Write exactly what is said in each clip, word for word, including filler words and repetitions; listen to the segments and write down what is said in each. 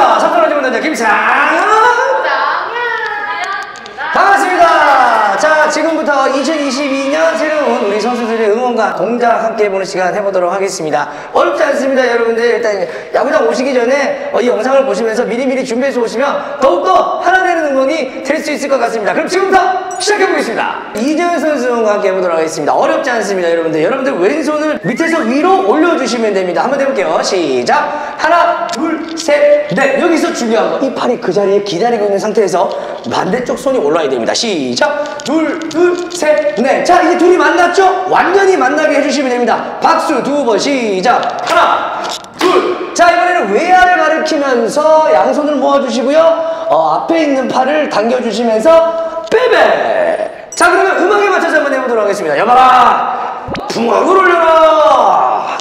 반갑습니다. 석가로 지원 남자 김상현. 반갑습니다. 자, 지금부터 이천이십이 년 새로운 우리 선수들의 응원과 동작 함께 해보는 시간 해보도록 하겠습니다. 어렵지 않습니다, 여러분들. 일단 야구장 오시기 전에 어, 이 영상을 보시면서 미리미리 준비해서 오시면 더욱더 하나 되는 응원이 될 수 있을 것 같습니다. 그럼 지금부터 시작해보겠습니다. 이재현 선수 응원과 함께 해보도록 하겠습니다. 어렵지 않습니다, 여러분들. 여러분들 왼손을 밑에서 위로 올려주시면 됩니다. 한번 해볼게요. 시작. 하나, 둘, 셋, 넷. 여기서 중요한 거. 이 팔이 그 자리에 기다리고 있는 상태에서 반대쪽 손이 올라야 됩니다. 시작. 둘, 둘, 셋, 넷. 자, 이제 둘이 만났죠? 완전히 만나게 해주시면 됩니다. 박수 두 번 시작. 하나, 둘. 자, 이번에는 외야를 가리키면서 양손을 모아주시고요. 어, 앞에 있는 팔을 당겨주시면서 빼빼. 자, 그러면 음악에 맞춰서 한번 해보도록 하겠습니다. 여봐라. 붕악을 올려라.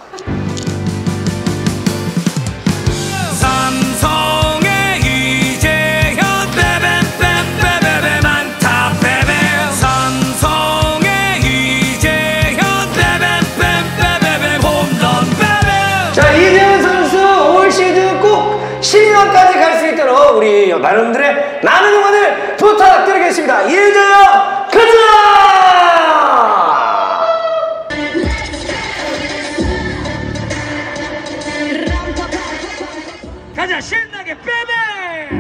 시즌까지 갈 수 있도록 우리 여러분들의 많은 응원을 부탁드리겠습니다. 이재현 가자! 가자 신나게 빼빼!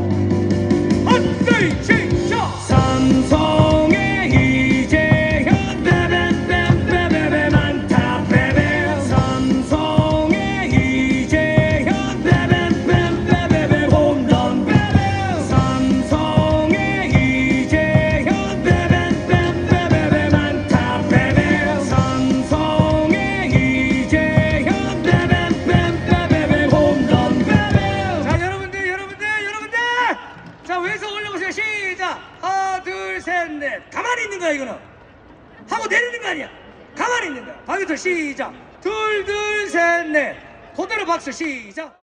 헛들 시작! 삼성의 이재현 빼빼빼빼빼빼 많다 빼빼 삼성의 이재현 빼빼빼빼빼빼 홈런 빼빼 삼성의 이재현 빼빼빼빼빼빼 많다 빼빼 삼성의 이재현 빼빼빼빼빼빼 홈런 빼빼. 자, 여러분들 여러분들 여러분들 자, 왼손 올려보세요. 시작. 하나 둘 셋 넷. 가만히 있는 거야 이거는. 하고 내리는 거 아니야. 가만히 있는 거야. 방부터 시작. 둘 둘 셋 넷. 그대로 박수 시작.